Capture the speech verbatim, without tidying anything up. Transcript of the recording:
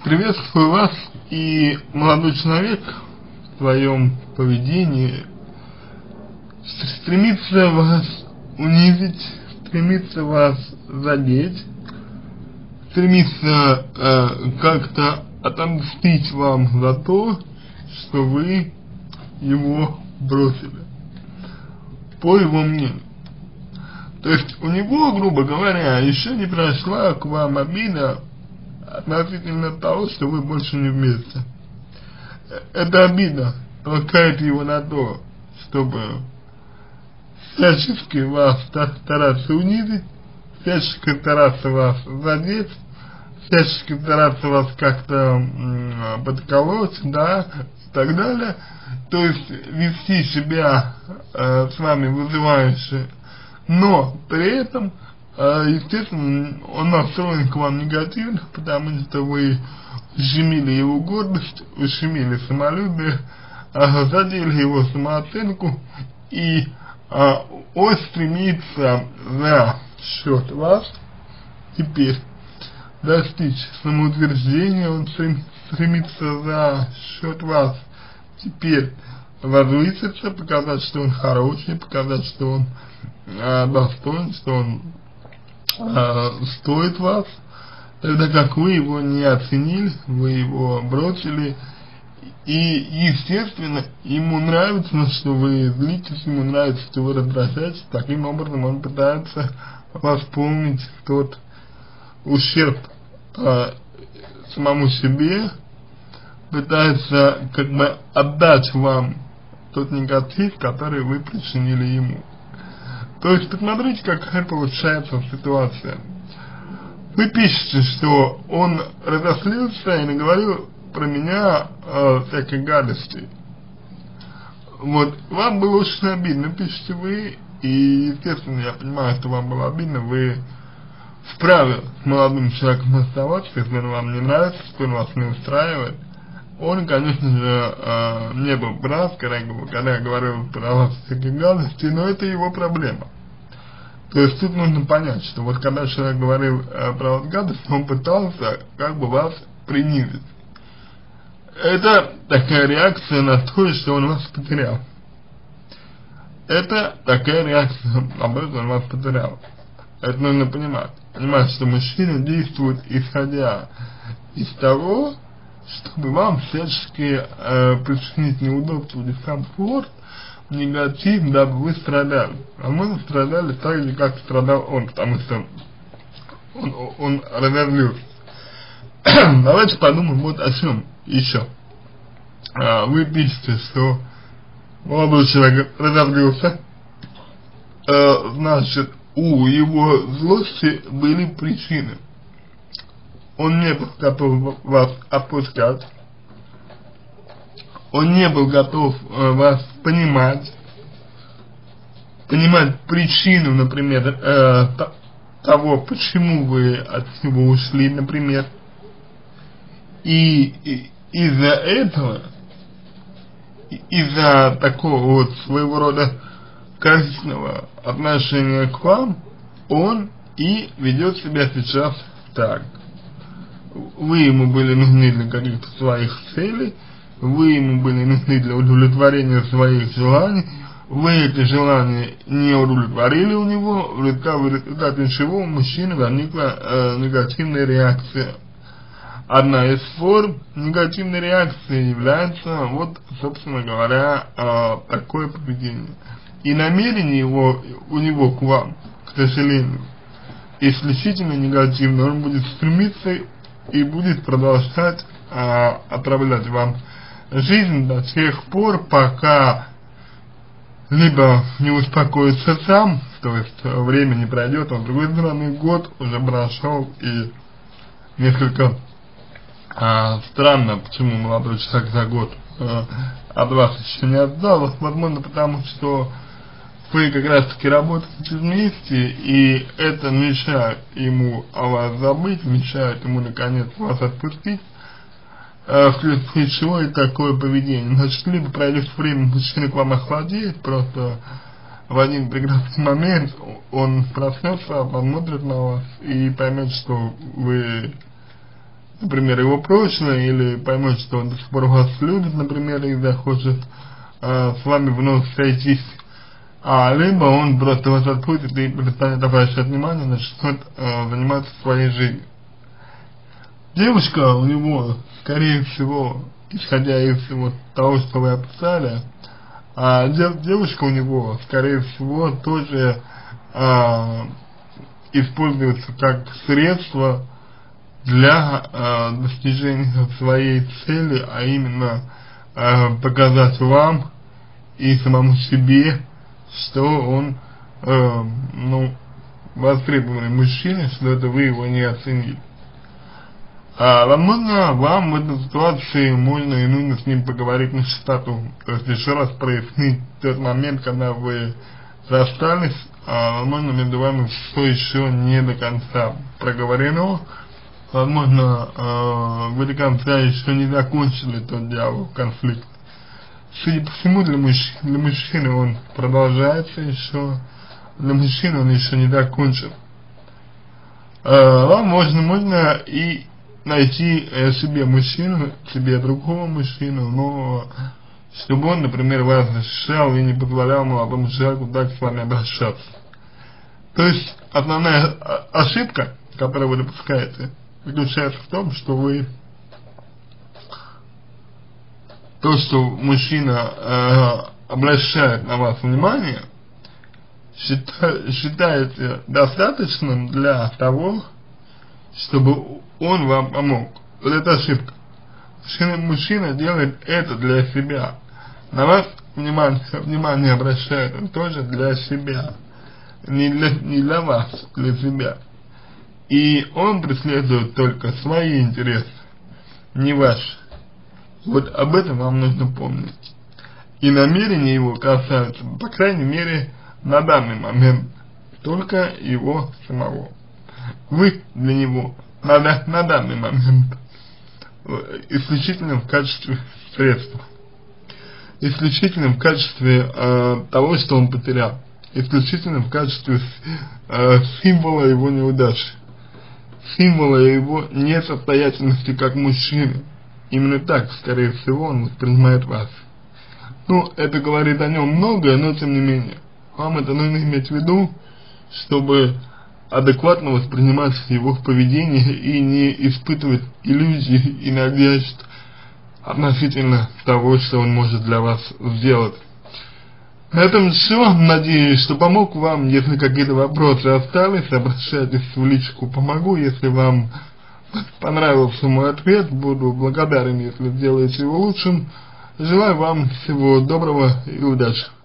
Приветствую вас, и молодой человек в своем поведении стремится вас унизить, стремится вас задеть, стремится э, как-то отомстить вам за то, что вы его бросили, по его мнению. То есть у него, грубо говоря, еще не прошла к вам обида относительно того, что вы больше не вместе. Эта обида толкает его на то, чтобы всячески вас стараться унизить, всячески стараться вас задеть, всячески стараться вас как-то подколоть, да, и так далее. То есть вести себя э, с вами вызывающе, но при этом, э, естественно, он настроен к вам негативно, потому что вы ущемили его гордость, ущемили самолюбие, э, задели его самооценку, и э, он стремится за счет вас теперь достичь самоутверждения, он стремится за счет вас теперь возвыситься, показать, что он хороший, показать, что он э, достоин, что он э, стоит вас, тогда как вы его не оценили, вы его бросили, и, естественно, ему нравится, что вы злитесь, ему нравится, что вы раздражаетесь, таким образом он пытается восполнить тот ущерб э, самому себе, пытается как бы отдать вам тот негатив, который вы причинили ему. То есть посмотрите, какая получается ситуация. Вы пишете, что он разозлился и наговорил про меня э, всякой гадости. Вот, вам было очень обидно, пишете вы, и естественно, я понимаю, что вам было обидно, вы вправе с молодым человеком оставаться, если он вам не нравится, если он вас не устраивает. Он, конечно же, э, не был прав, когда, когда я говорил про вас всякие гадости, но это его проблема. То есть тут нужно понять, что вот когда человек говорил э, про вас гадости, он пытался как бы вас принизить. Это такая реакция на то, что он вас потерял. Это такая реакция на то, что он вас потерял. Это нужно понимать. Понимать, что мужчина действует исходя из того, чтобы вам всячески э, причинить неудобство, дискомфорт, негатив, дабы вы страдали. А мы страдали так же, как страдал он, потому что он, он разозлился. Давайте подумаем вот о чем еще. А, вы пишете, что молодой человек разозлился, э, значит, у его злости были причины. Он не был готов вас отпускать, он не был готов э, вас понимать, понимать причину, например, э, того, почему вы от него ушли, например, и, и из-за этого, из-за такого вот своего рода качественного отношения к вам, он и ведет себя сейчас так. Вы ему были нужны для каких-то своих целей, вы ему были нужны для удовлетворения своих желаний, вы эти желания не удовлетворили у него, в результате чего у мужчины возникла э, негативная реакция. Одна из форм негативной реакции является, вот, собственно говоря, э, такое поведение. И намерение его, у него к вам, к сожалению, исключительно негативное. Он будет стремиться и будет продолжать а, отравлять вам жизнь до тех пор, пока либо не успокоится сам, то есть время не пройдет, а с другой стороны год уже прошел, и несколько а, странно, почему молодой человек за год а, от вас еще не отдал, возможно потому, что вы как раз таки работаете вместе, и это мешает ему о вас забыть, мешает ему наконец вас отпустить, э, вследствие чего и такое поведение. Значит, либо пройдет время, мужчина к вам охладеет, просто в один прекрасный момент он проснется, посмотрит на вас и поймет, что вы например, его прошлое, или поймет, что он до сих пор вас любит, например, и захочет э, с вами вновь сойтись, а либо он просто вас отпустит и перестанет обращать внимание, начнет э, заниматься своей жизнью. Девушка у него, скорее всего, исходя из вот того, что вы описали, а дев, девушка у него, скорее всего, тоже а, используется как средство для а, достижения своей цели, а именно а, показать вам и самому себе, что он а, ну, востребованный мужчина, что это вы его не оценили. А, возможно, вам в этой ситуации можно и нужно с ним поговорить на чистоту. То есть еще раз прояснить тот момент, когда вы расстались, а, возможно, между вами все еще не до конца проговорено. Возможно, а, вы до конца еще не закончили тот диалог, конфликт. Судя по всему, для, мужч для мужчины он продолжается еще, для мужчины он еще не закончен. А, вам можно, можно и найти э, себе мужчину, себе другого мужчину, но чтобы он, например, вас защищал и не позволял молодому человеку так с вами обращаться. То есть основная ошибка, которую вы допускаете, заключается в том, что вы то, что мужчина э, обращает на вас внимание, счита, считаете достаточным для того, чтобы он вам помог. Вот это ошибка. Мужчина, мужчина делает это для себя. На вас внимание, внимание обращает он тоже для себя. Не для, не для вас, для себя. И он преследует только свои интересы, не ваши. Вот об этом вам нужно помнить. И намерения его касаются, по крайней мере, на данный момент, только его самого. Вы для него на, на данный момент исключительно в качестве средства, исключительно в качестве э, того, что он потерял, исключительно в качестве э, символа его неудачи, символа его несостоятельности как мужчины. Именно так, скорее всего, он воспринимает вас. Ну, это говорит о нем многое, но тем не менее, вам это нужно иметь в виду, чтобы адекватно воспринимать его поведение и не испытывать иллюзий и надежд относительно того, что он может для вас сделать. На этом все. Надеюсь, что помог вам. Если какие-то вопросы остались, обращайтесь в личку «Помогу». Если вам понравился мой ответ, буду благодарен, если сделаете его лучшим. Желаю вам всего доброго и удачи.